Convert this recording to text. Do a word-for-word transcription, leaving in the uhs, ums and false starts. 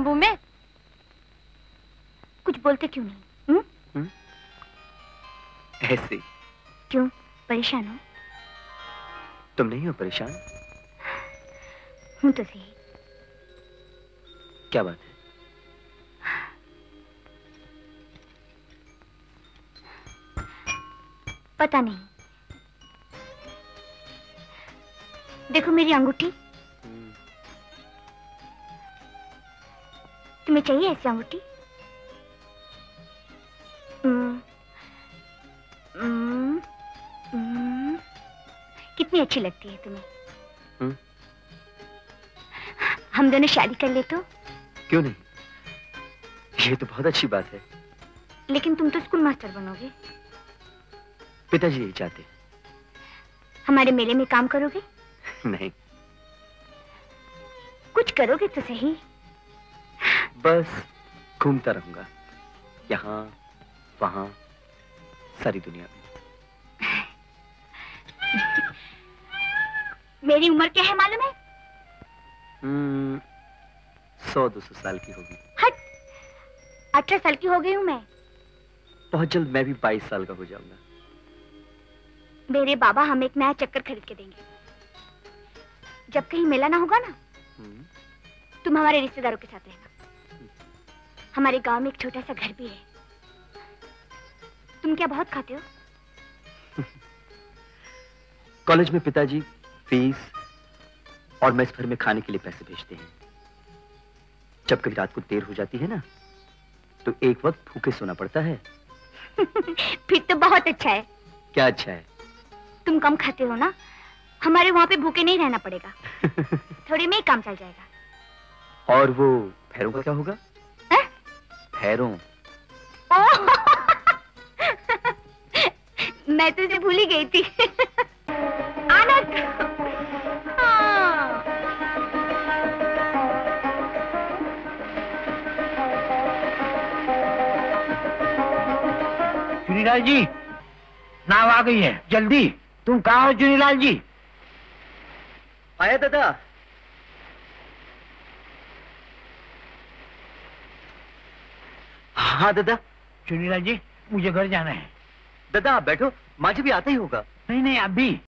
काबू में। कुछ बोलते क्यों नहीं? हुँ? हुँ? ऐसे। क्यों, परेशान हो? तुम नहीं हो परेशान? हूँ तो सही। क्या बात है? पता नहीं। देखो मेरी अंगूठी। तुम्हें चाहिए ऐसी अंगूठी? हम्म, हम्म, हम्म, कितनी अच्छी लगती है तुम्हें। हम्म? हम दोनों शादी कर ले तो? क्यों नहीं, ये तो बहुत अच्छी बात है। लेकिन तुम तो स्कूल मास्टर बनोगे। पिताजी यही चाहते। हमारे मेले में काम करोगे? नहीं। कुछ करोगे तो सही। बस घूमता रहूंगा, यहाँ वहां, सारी दुनिया में। मेरी उम्र क्या है मालूम है? हम्म, सौ दो सौ साल की होगी। हट, अठारह साल की हो गई हूँ मैं। बहुत जल्द मैं भी बाईस साल का हो जाऊंगा। मेरे बाबा हमें एक नया चक्कर खरीद के देंगे। जब कहीं मेला ना होगा ना, तुम हमारे रिश्तेदारों के साथ रहना। हमारे गांव में एक छोटा सा घर भी है। तुम क्या बहुत खाते हो? कॉलेज में पिताजी फीस और मेस भर में खाने के लिए पैसे भेजते हैं। जब कभी रात को देर हो जाती है ना, तो एक वक्त भूखे सोना पड़ता है। फिर तो बहुत अच्छा है। क्या अच्छा है? तुम कम खाते हो ना, हमारे वहां पे भूखे नहीं रहना पड़ेगा। थोड़े में ही काम चल जाएगा। और वो भैरों का क्या होगा? भैरों। मैं तो इसे भूल ही गई थी। आनंद। हाँ। चुनीलाल जी, नाव आ गई है, जल्दी। तुम कहाँ हो चुनीलाल जी? आया दादा। हाँ दादा। चुनीलाल जी, मुझे घर जाना है। दादा आप बैठो, माँ जी भी आता ही होगा। नहीं नहीं, अभी।